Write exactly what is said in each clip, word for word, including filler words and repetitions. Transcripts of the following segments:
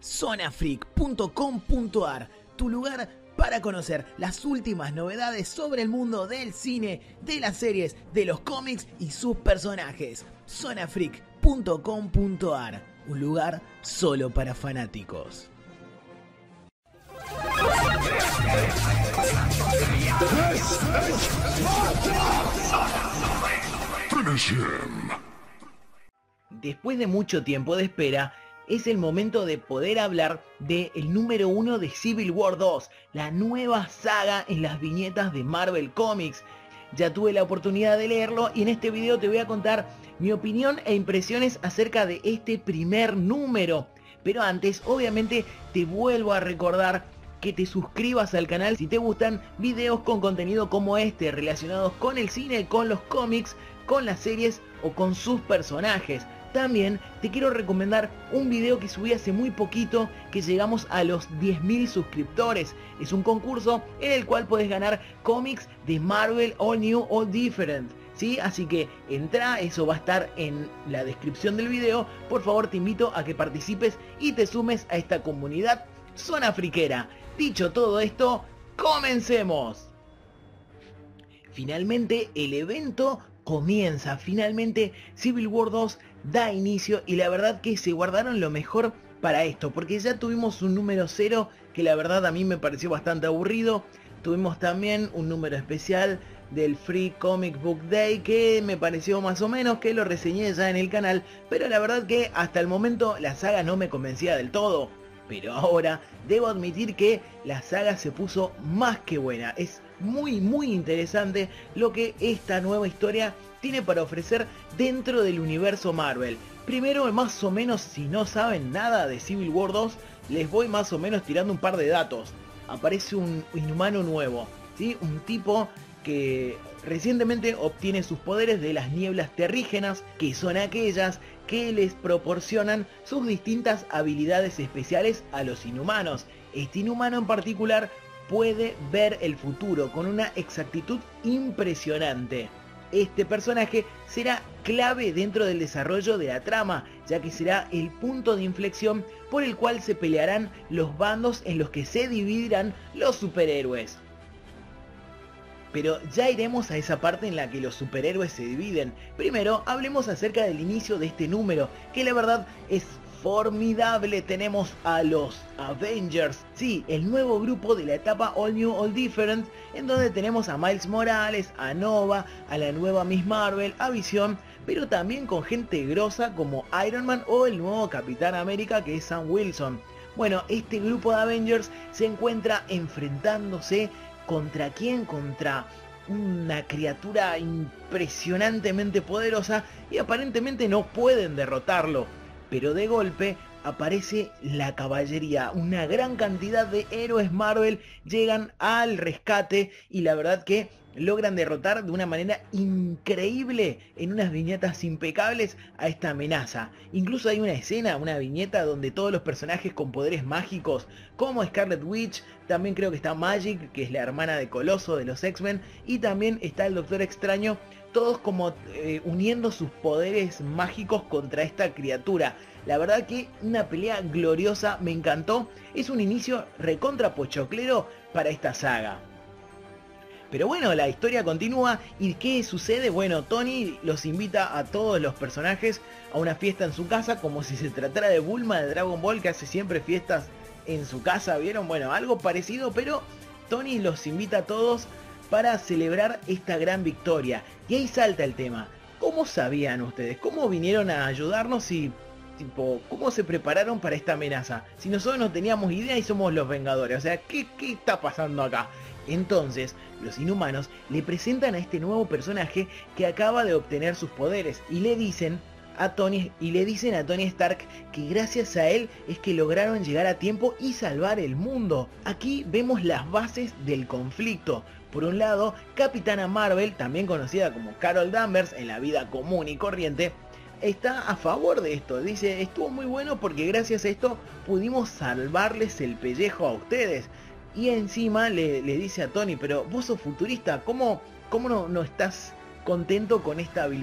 zona freak punto com punto ar, tu lugar para conocer las últimas novedades sobre el mundo del cine, de las series, de los cómics y sus personajes. zona freak punto com punto ar, un lugar solo para fanáticos. Después de mucho tiempo de espera, es el momento de poder hablar del número uno de Civil War dos, la nueva saga en las viñetas de Marvel Comics. Ya tuve la oportunidad de leerlo y en este video te voy a contar mi opinión e impresiones acerca de este primer número. Pero antes, obviamente, te vuelvo a recordar que te suscribas al canal si te gustan videos con contenido como este, relacionados con el cine, con los cómics, con las series o con sus personajes. También te quiero recomendar un video que subí hace muy poquito, que llegamos a los diez mil suscriptores. Es un concurso en el cual puedes ganar cómics de Marvel All New, All Different, ¿sí? Así que entra, eso va a estar en la descripción del video. Por favor, te invito a que participes y te sumes a esta comunidad zona friquera. Dicho todo esto, comencemos. Finalmente el evento comienza, finalmente Civil War dos da inicio y la verdad que se guardaron lo mejor para esto, porque ya tuvimos un número cero que la verdad a mí me pareció bastante aburrido. Tuvimos también un número especial del Free Comic Book Day que me pareció más o menos, que lo reseñé ya en el canal, pero la verdad que hasta el momento la saga no me convencía del todo. Pero ahora debo admitir que la saga se puso más que buena. Es muy muy interesante lo que esta nueva historia tiene para ofrecer dentro del universo Marvel. Primero, más o menos, si no saben nada de Civil War dos, les voy más o menos tirando un par de datos. Aparece un inhumano nuevo, ¿sí? Un tipo que recientemente obtiene sus poderes de las nieblas terrígenas, que son aquellas que les proporcionan sus distintas habilidades especiales a los inhumanos. Este inhumano en particular puede ver el futuro con una exactitud impresionante. Este personaje será clave dentro del desarrollo de la trama, ya que será el punto de inflexión por el cual se pelearán los bandos en los que se dividirán los superhéroes. Pero ya iremos a esa parte en la que los superhéroes se dividen. Primero hablemos acerca del inicio de este número, que la verdad es formidable. Tenemos a los Avengers, sí, el nuevo grupo de la etapa All New, All Different, en donde tenemos a Miles Morales, a Nova, a la nueva Miss Marvel, a Visión, pero también con gente grosa como Iron Man o el nuevo Capitán América, que es Sam Wilson. Bueno, este grupo de Avengers se encuentra enfrentándose ¿contra quién? Contra una criatura impresionantemente poderosa y aparentemente no pueden derrotarlo. Pero de golpe aparece la caballería, una gran cantidad de héroes Marvel llegan al rescate y la verdad que logran derrotar de una manera increíble en unas viñetas impecables a esta amenaza. Incluso hay una escena, una viñeta donde todos los personajes con poderes mágicos como Scarlet Witch, también creo que está Magic, que es la hermana de Coloso de los X-Men, y también está el Doctor Extraño, todos como eh, uniendo sus poderes mágicos contra esta criatura. La verdad que una pelea gloriosa, me encantó. Es un inicio recontra pochoclero para esta saga. Pero bueno, la historia continúa y ¿qué sucede? Bueno, Tony los invita a todos los personajes a una fiesta en su casa, como si se tratara de Bulma de Dragon Ball, que hace siempre fiestas en su casa, ¿vieron? Bueno, algo parecido, pero Tony los invita a todos para celebrar esta gran victoria. Y ahí salta el tema. ¿Cómo sabían ustedes? ¿Cómo vinieron a ayudarnos y tipo, cómo se prepararon para esta amenaza? Si nosotros no teníamos idea y somos los Vengadores, o sea, ¿qué, qué está pasando acá? Entonces, los inhumanos le presentan a este nuevo personaje que acaba de obtener sus poderes y le dicen a Tony y le dicen a Tony Stark que gracias a él es que lograron llegar a tiempo y salvar el mundo. Aquí vemos las bases del conflicto. Por un lado, Capitana Marvel, también conocida como Carol Danvers en la vida común y corriente, está a favor de esto. Dice, estuvo muy bueno porque gracias a esto pudimos salvarles el pellejo a ustedes. Y encima le, le dice a Tony, pero vos sos futurista, ¿cómo, cómo no, no estás contento con esta habilidad?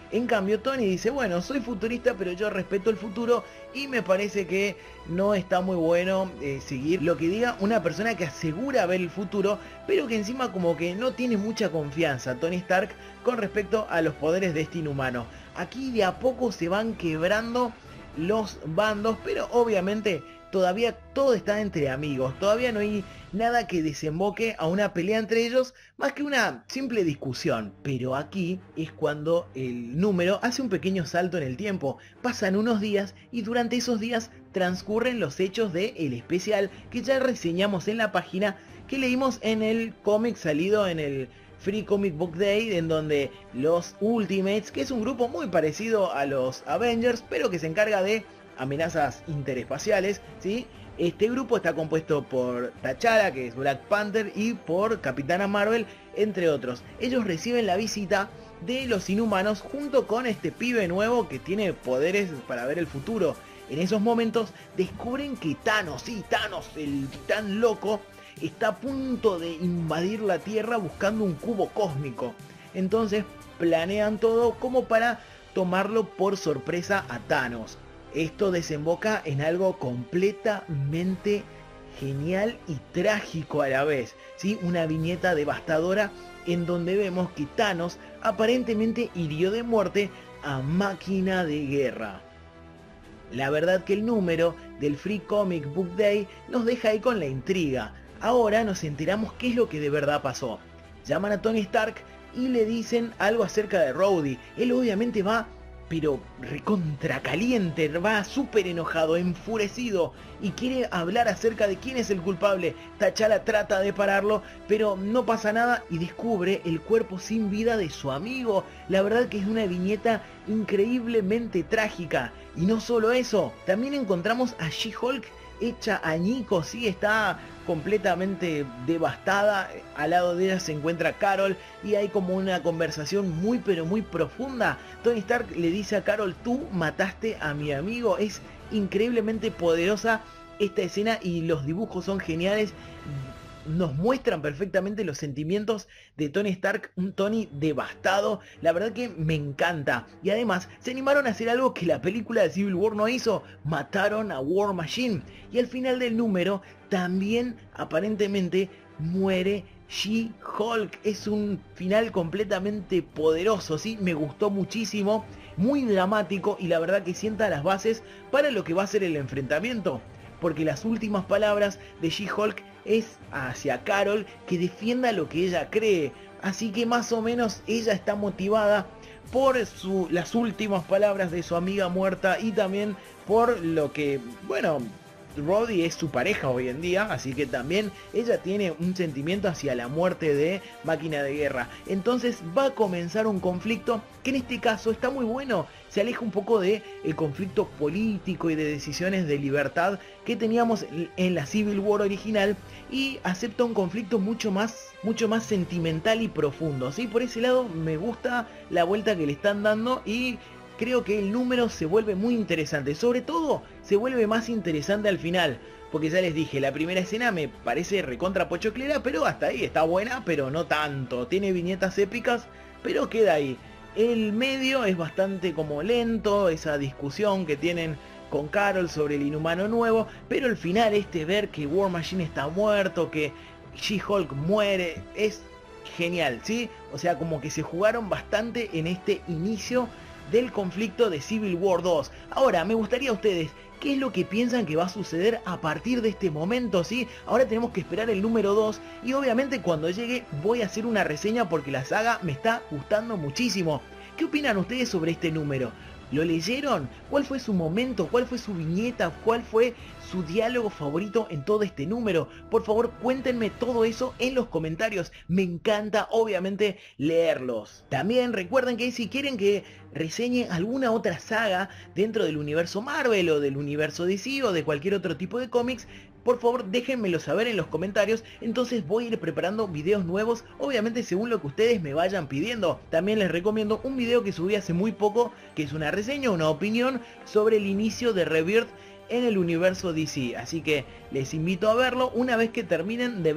En cambio Tony dice, bueno, soy futurista pero yo respeto el futuro y me parece que no está muy bueno eh, seguir lo que diga una persona que asegura ver el futuro, pero que encima como que no tiene mucha confianza Tony Stark con respecto a los poderes de este inhumano. Aquí de a poco se van quebrando los bandos, pero obviamente todavía todo está entre amigos, todavía no hay nada que desemboque a una pelea entre ellos, más que una simple discusión. Pero aquí es cuando el número hace un pequeño salto en el tiempo, pasan unos días y durante esos días transcurren los hechos del especial que ya reseñamos en la página, que leímos en el cómic salido en el Free Comic Book Day, en donde los Ultimates, que es un grupo muy parecido a los Avengers, pero que se encarga de amenazas interespaciales, ¿sí? Este grupo está compuesto por T'Challa, que es Black Panther, y por Capitana Marvel, entre otros. Ellos reciben la visita de los Inhumanos junto con este pibe nuevo que tiene poderes para ver el futuro. En esos momentos descubren que Thanos, sí, Thanos, el titán loco, está a punto de invadir la Tierra buscando un cubo cósmico. Entonces planean todo como para tomarlo por sorpresa a Thanos. Esto desemboca en algo completamente genial y trágico a la vez, ¿sí? Una viñeta devastadora en donde vemos que Thanos aparentemente hirió de muerte a Máquina de Guerra. La verdad que el número del Free Comic Book Day nos deja ahí con la intriga. Ahora nos enteramos qué es lo que de verdad pasó. Llaman a Tony Stark y le dicen algo acerca de Rhodey. Él obviamente va, pero recontra caliente, va súper enojado, enfurecido y quiere hablar acerca de quién es el culpable. T'Challa trata de pararlo, pero no pasa nada y descubre el cuerpo sin vida de su amigo. La verdad que es una viñeta increíblemente trágica. Y no solo eso, también encontramos a She-Hulk hecha añicos, sí, está completamente devastada. Al lado de ella se encuentra Carol y hay como una conversación muy pero muy profunda. Tony Stark le dice a Carol, tú mataste a mi amigo. Es increíblemente poderosa esta escena y los dibujos son geniales. Nos muestran perfectamente los sentimientos de Tony Stark, un Tony devastado. La verdad que me encanta. Y además se animaron a hacer algo que la película de Civil War no hizo. Mataron a War Machine. Y al final del número también aparentemente muere She-Hulk. Es un final completamente poderoso, ¿sí? Me gustó muchísimo. Muy dramático y la verdad que sienta las bases para lo que va a ser el enfrentamiento. Porque las últimas palabras de She-Hulk es hacia Carol, que defienda lo que ella cree. Así que más o menos ella está motivada por su, las últimas palabras de su amiga muerta y también por lo que, bueno, Rhodey es su pareja hoy en día, así que también ella tiene un sentimiento hacia la muerte de Máquina de Guerra. Entonces va a comenzar un conflicto que en este caso está muy bueno, se aleja un poco de el conflicto político y de decisiones de libertad que teníamos en la Civil War original y acepta un conflicto mucho más, mucho más sentimental y profundo, ¿sí? Por ese lado me gusta la vuelta que le están dando y creo que el número se vuelve muy interesante. Sobre todo se vuelve más interesante al final, porque ya les dije, la primera escena me parece recontra pochoclera, pero hasta ahí está buena, pero no tanto. Tiene viñetas épicas, pero queda ahí. El medio es bastante como lento, esa discusión que tienen con Carol sobre el inhumano nuevo, pero el final, este ver que War Machine está muerto, que She-Hulk muere, es genial, ¿sí? O sea, como que se jugaron bastante en este inicio del conflicto de Civil War dos. Ahora, me gustaría a ustedes, ¿qué es lo que piensan que va a suceder a partir de este momento? ¿Sí? Ahora tenemos que esperar el número dos y obviamente cuando llegue voy a hacer una reseña porque la saga me está gustando muchísimo. ¿Qué opinan ustedes sobre este número? ¿Lo leyeron? ¿Cuál fue su momento? ¿Cuál fue su viñeta? ¿Cuál fue su diálogo favorito en todo este número? Por favor, cuéntenme todo eso en los comentarios. Me encanta, obviamente, leerlos. También recuerden que si quieren que reseñe alguna otra saga dentro del universo Marvel o del universo D C o de cualquier otro tipo de cómics, por favor déjenmelo saber en los comentarios, entonces voy a ir preparando videos nuevos, obviamente según lo que ustedes me vayan pidiendo. También les recomiendo un video que subí hace muy poco, que es una reseña, una opinión sobre el inicio de Rebirth en el universo D C, así que les invito a verlo una vez que terminen de ver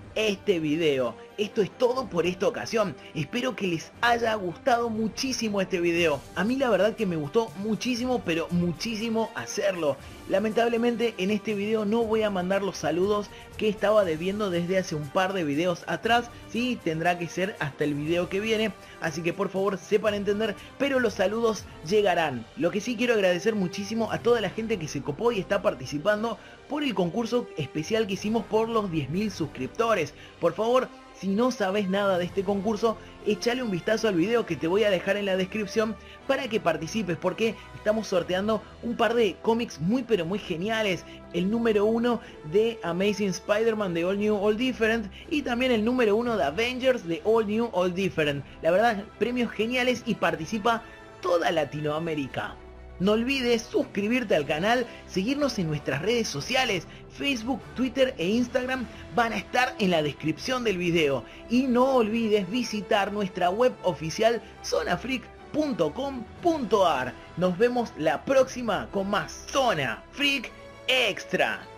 este video. Esto es todo por esta ocasión. Espero que les haya gustado muchísimo este video. A mí la verdad que me gustó muchísimo, pero muchísimo hacerlo. Lamentablemente en este video no voy a mandar los saludos que estaba debiendo desde hace un par de videos atrás. Sí, tendrá que ser hasta el video que viene, así que por favor sepan entender, pero los saludos llegarán. Lo que sí quiero agradecer muchísimo a toda la gente que se copó y está participando por el concurso especial que hicimos por los diez mil suscriptores. Por favor, si no sabes nada de este concurso, échale un vistazo al video que te voy a dejar en la descripción para que participes, porque estamos sorteando un par de cómics muy pero muy geniales. El número uno de Amazing Spider-Man de All New All Different y también el número uno de Avengers de All New All Different. La verdad, premios geniales y participa toda Latinoamérica. No olvides suscribirte al canal, seguirnos en nuestras redes sociales, Facebook, Twitter e Instagram van a estar en la descripción del video. Y no olvides visitar nuestra web oficial zona freak punto com punto ar. Nos vemos la próxima con más Zona Freak Extra.